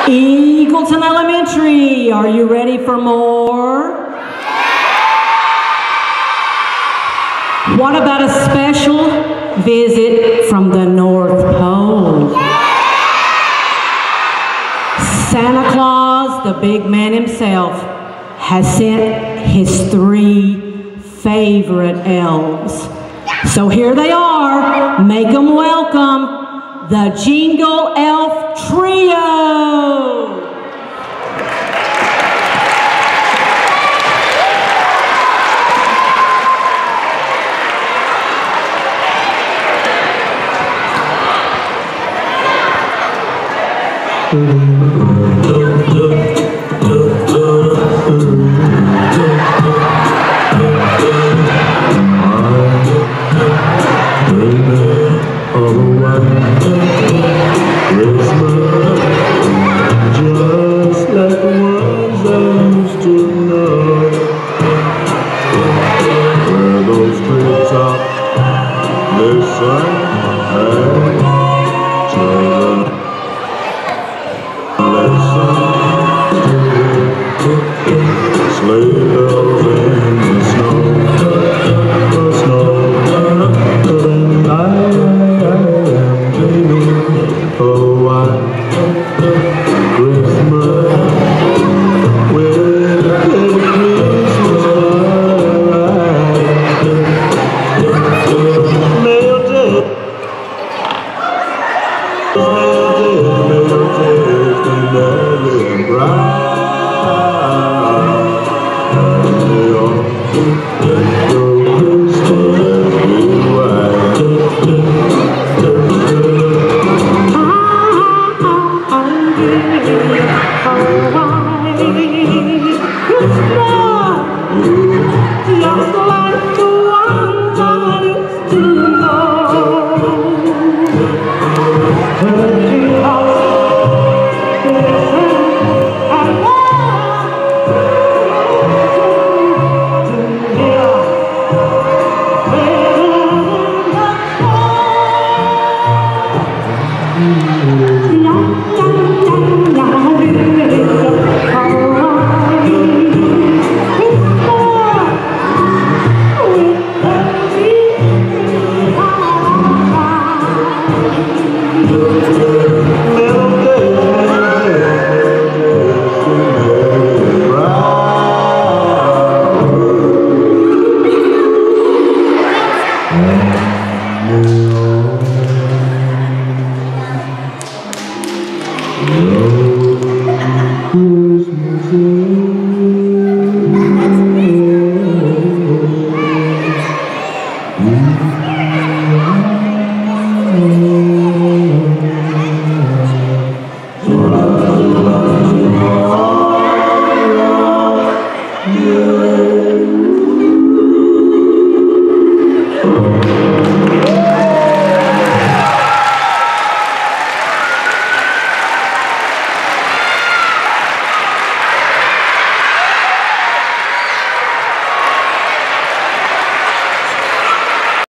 Eagleton Elementary, are you ready for more? What about a special visit from the North Pole? Santa Claus, the big man himself, has sent his 3 favorite elves. So here they are. Make them welcome, the Jingle Elf Trio. Just like the ones I used to know, where those treetops listen and children listen, sleigh bells in the snow, and I am dreaming of a white Christmas with a Christmas light. Melted, and bright. Christmas